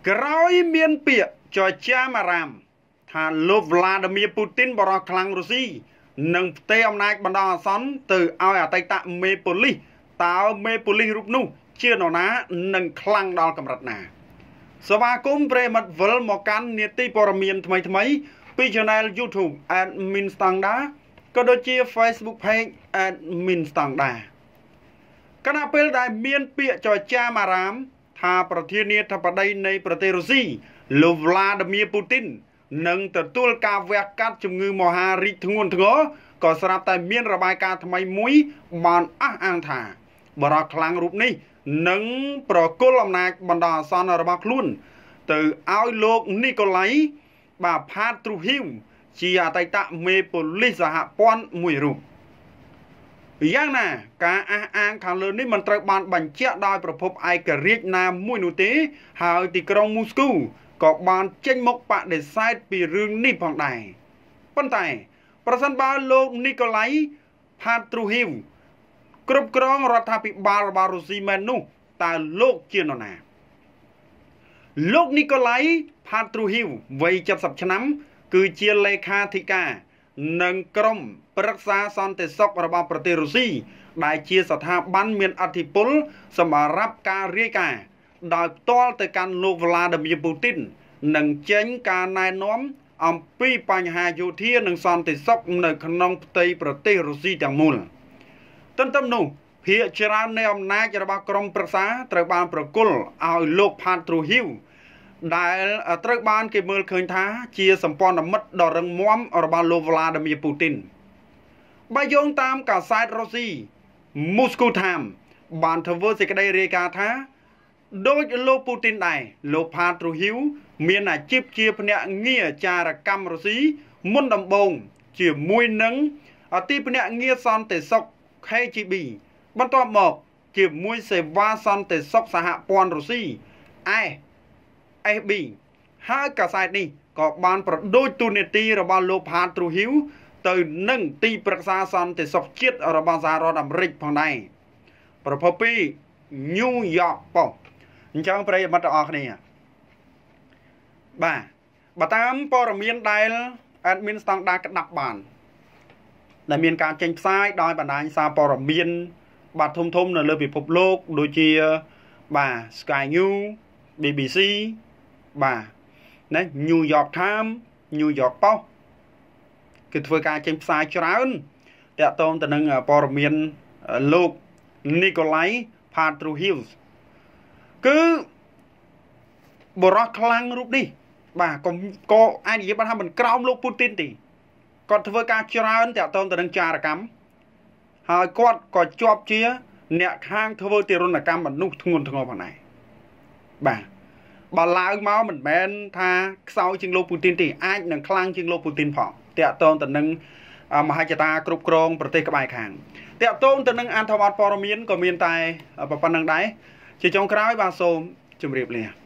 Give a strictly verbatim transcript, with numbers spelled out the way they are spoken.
ក្រោយមានពាក្យចចាមអារាមថាលោក Vladimir Putin បរិះខ្លាំងរុស្ស៊ីនឹងផ្ទេរអំណាចបណ្ដោះអាសន្នទៅឲ្យអតីតមេប៉ូលីសតើមេប៉ូលីសរូបនោះជានរណានឹងខ្លាំងដល់កម្រិតណាស្វាគមន៍ប្រិមិត្តវិលមកកាន់នីតិព័ត៌មានថ្មីថ្មីពី Channel YouTube Admin Standard ក៏ដូចជា Facebook Page Admin Standard គណៈពេលដែលមានពាក្យចចាមអារាមថាប្រធានាធិបតីនៃប្រទេសរុស្ស៊ីលោក Vladimir Putin នឹងទទួលការវះកាត់ជំងឺមហារីកធ្ងន់ធ្ងរក៏ស្រាប់តែមានរបាយការណ៍ថ្មីមួយបានអះអាងថាបរិះខ្លាំងរូបនេះនឹងប្រគល់អំណាចបណ្ដោះអាសន្នរបស់ខ្លួនទៅឲ្យលោក Nikolai បាទ Patrushev ជាអតីតមេប៉ូលីសសហព័ន្ធមួយរូបយ៉ាងណាការអះអាងខាងលើនេះមិនត្រូវបានបញ្ជាក់ដោយប្រភពឯករាជ្យណាមួយនោះទេហើយទីក្រុងមូស្គូក៏បានចេញមកបដិសេធពីរឿងនេះផងដែរប៉ុន្តែប្រសិនបើលោក Nikolai Patrushev គ្រប់គ្រងរដ្ឋាភិបាលរបស់រុស្ស៊ីមែននោះតើលោកជានរណាលោក Nikolai Patrushev វ័យเจ็ดสิบឆ្នាំគឺជាលេខាធិការនិងក្រុមប្រឹក្សាសន្តិសុខរបស់ប្រទេសរុស្ស៊ីដែលជាស្ថាប័នមានឥទ្ធិពលសម្រាប់ការរាយការណ៍ដោយផ្ទាល់ទៅកាន់លោក Vladimir Putin និងចេញការណែនាំអំពីបញ្ហាយោធានិងសន្តិសុខនៅក្នុងផ្ទៃប្រទេសរុស្ស៊ីទាំងមូលទន្ទឹមនោះភាគច្រើននៃអំណាចរបស់ក្រុមប្រឹក្សាត្រូវបានប្រគល់ឲ្យលោក Patrushev ដែលត្រូវបានគេមើលឃើញថាជាសម្ព័ន្ធមិត្តដ៏រឹងមាំរបស់លោក Vladimir Putin បើយោងតាមកាសែតរុស្ស៊ី Moscow Times បានធ្វើសេចក្តីរាយការណ៍ថាដោយលោក Putin ដែរលោក Patrushev មានអាជីពជាភ្នាក់ងារចារកម្មរុស្ស៊ីមុនដំបូងជាមួយនឹងទីភ្នាក់ងារសន្តិសុខ K G B បន្ទាប់មកជាមួយសេវាសន្តិសុខសហព័ន្ធរុស្ស៊ី S B ហើយកាសែតនេះក៏បានប្រដូចទូនាទីរបស់លោក Patrushev ទៅនឹងទីប្រឹក្សាសន្តិសុខជាតិរបស់សហរដ្ឋអាមេរិកផងដែរប្រភពពី New York Post អញ្ចឹងប្រិយមិត្តទាំងអស់គ្នាបាទបើតាមព័ត៌មានដែល Admin Standard ក្តាប់បានដែលមានការចេញផ្សាយដោយបណ្ដាញសារព័ត៌មានបាទធំធំនៅលើពិភពលោកដូចជាបាទ Sky News B B C បាទណា New York Times New York Post គឺធ្វើការចេញផ្សាយច្រើនតាក់ទងទៅនឹងព័ត៌មានលោក Nikolai Patrushev គឺបរិះខ្លាំងរូបនេះបាទក៏ក៏អាចនិយាយបានថាមិនក្រោមលោក Putin ទេគាត់ធ្វើការច្រើនតាក់ទងទៅនឹងចារកម្មហើយគាត់ក៏ជាប់ជាអ្នកខាងធ្វើទារុណកម្មមនុស្សធ្ងន់ធ្ងរផងដែរបាទបើឡើងមកមិនមែនថាខ្សោយជាងលោក Putin ទេអាចនឹងខ្លាំងជាងលោក Putin ផងតាក់ទងទៅនឹងមហិច្ឆតាគ្រប់គ្រងប្រទេសក្បែរខាងតាក់ទងទៅនឹងអន្តរព័ត៌មានក៏មានតែប៉ុណ្្នឹងដែរជាចុងក្រោយបាទសូមជម្រាបលា